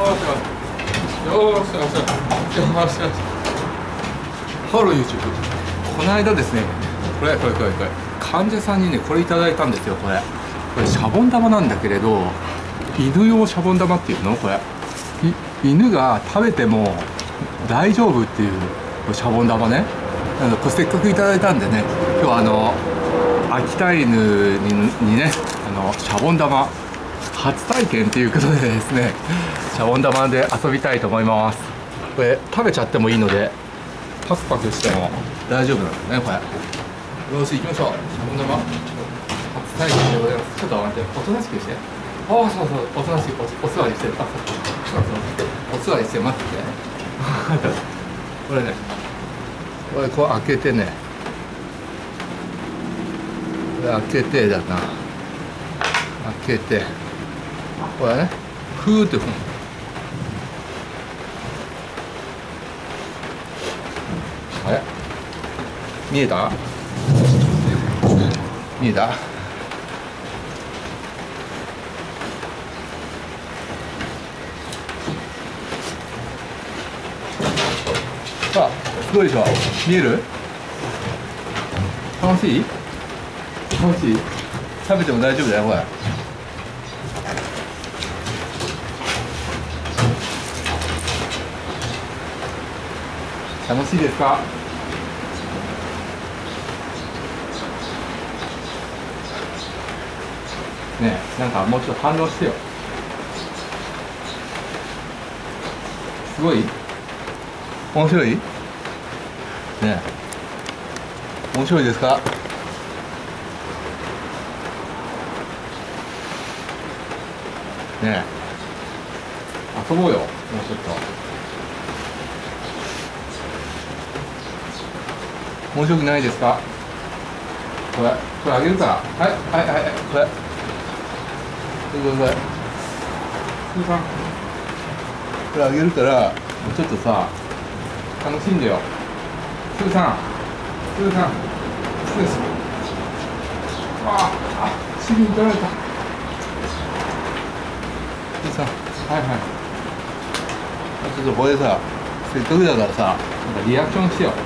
ハロー YouTube。この間ですね、これ患者さんにねこれいただいたんですよ。これシャボン玉なんだけれど、犬用シャボン玉っていうの、これ犬が食べても大丈夫っていうシャボン玉ね。これせっかくいただいたんでね、今日は秋田犬にねシャボン玉初体験っていうことでですね、シャボン玉で遊びたいと思います。これ食べちゃってもいいのでパクパクしても大丈夫なんですね。これよし行きましょう。シャボン玉初体験でございます。ちょっと待って、おとなしくして。ああ、そうそう、おとなしくお座りして。あ、そうお座りして待ってて。これね、これこう開けてね、これ開けてだな、開けてこれね、ふーってあれ見えた見えた。さあ、すごいでしょ。見える？楽しい？楽しい？食べても大丈夫だよ、これ。楽しいですか？ねえ、なんかもうちょっと反応してよ。すごい？面白い？ねえ、面白いですか？ねえ、遊ぼうよ、もうちょっと。面白くないですか？これあげるから。はいはいはい、これこれあげるから、ちょっとさ楽しんでよ。スーさん、スーさん、スーさん。あ、チビに取られた。スーさん、はいはい。ちょっとこれさ、せっかくだからさ、なんかリアクションしてよ。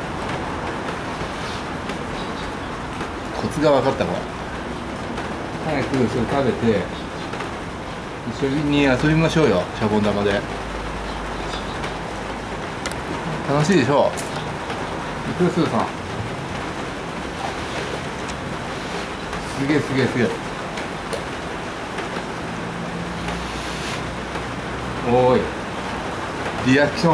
コツが分かった、これ。早くそれ食べて一緒に遊びましょうよ、シャボン玉で。楽しいでしょ。いくよ、スーさん。すげえすげえすげえ。おーい、リアクション。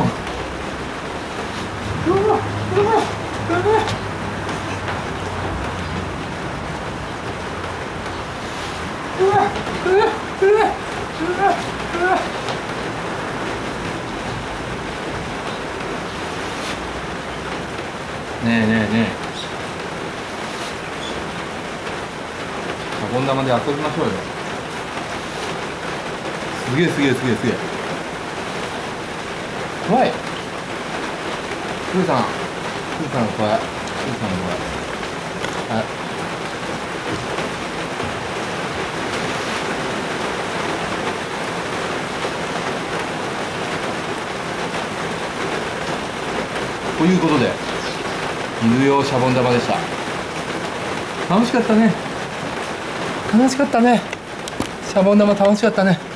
ねえねえねえ、シャボン玉で遊びましょうよ。すげえすげえすげえすげえ。怖い。スーさん、スーさん怖い。スーさん怖い。はい。ということで、犬用シャボン玉でした。楽しかったね。楽しかったね。シャボン玉楽しかったね。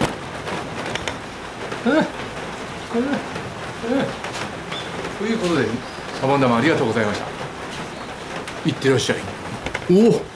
ということで、シャボン玉ありがとうございました。いってらっしゃい。おお。